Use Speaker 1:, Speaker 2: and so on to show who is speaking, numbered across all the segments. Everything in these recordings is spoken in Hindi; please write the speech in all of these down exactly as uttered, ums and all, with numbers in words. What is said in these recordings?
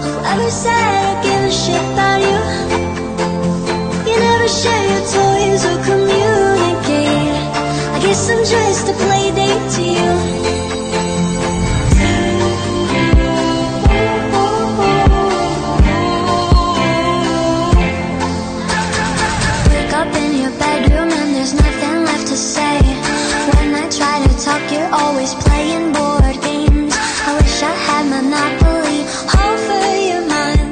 Speaker 1: Whoever said I give a shit about you? You never share your toys or communicate. I guess I'm just a play date to you. Wake up in your bedroom and there's nothing left to say. When I try to talk, you're always playing board games. I wish I had Monopoly over your mind.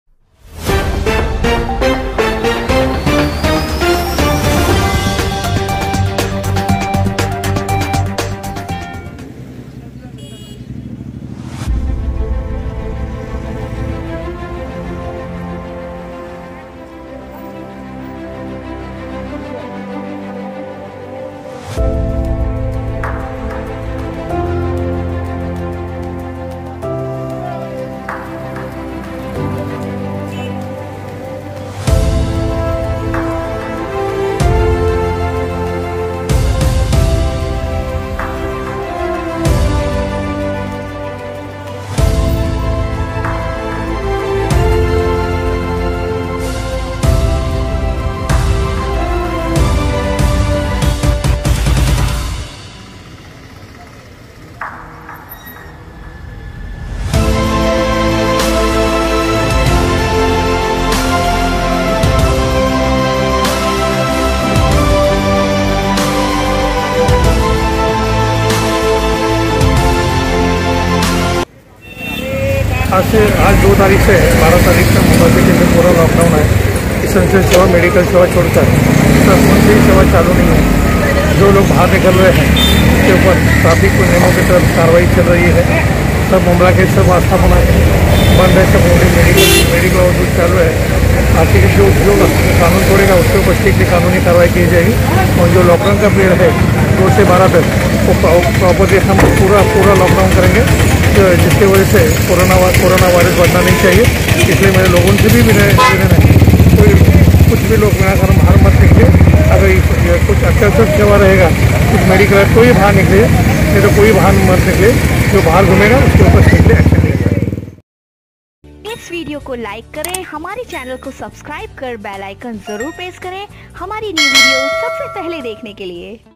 Speaker 2: आज से आज दो तारीख से बारह तारीख तक मुंबई सिटी में पूरा लॉकडाउन है। इसेंशियल सेवा, मेडिकल सेवा छोड़कर सब कौन सी सेवा चालू नहीं है। जो लोग बाहर निकल रहे हैं उसके ऊपर ट्रैफिक को नियमों की तरफ कार्रवाई चल रही है। सब मामला के सब आस्थापना बंद है, सब मेडिकल मेडिकल और कुछ चालू है। बाकी जो जो कानून तोड़ेगा उसके ऊपर स्ट्रिक्टली कानूनी कार्रवाई की जाएगी। और जो लॉकडाउन का पीरियड है दो से बारह तक वो प्रॉपरली हम पूरा पूरा लॉकडाउन करेंगे, जिसकी वजह से कोरोना कोरोना वायरस बढ़ना नहीं चाहिए। इसलिए मेरे लोगों से भी मेरे निवेदन है, कोई कुछ भी लोग बिना कारण बाहर मत निकले। अगर कुछ अत्यावश्यक सेवा रहेगा, कुछ मेडिकल कोई बाहर निकले, नहीं तो कोई बाहर मत निकले। जो बाहर घूमेगा उसके ऊपर स्ट्रिक्टली एक्शन लिया जाएगा।
Speaker 3: इस वीडियो को लाइक करें, हमारे चैनल को सब्सक्राइब कर बेल आइकन जरूर प्रेस करें हमारी न्यू वीडियो सबसे पहले देखने के लिए।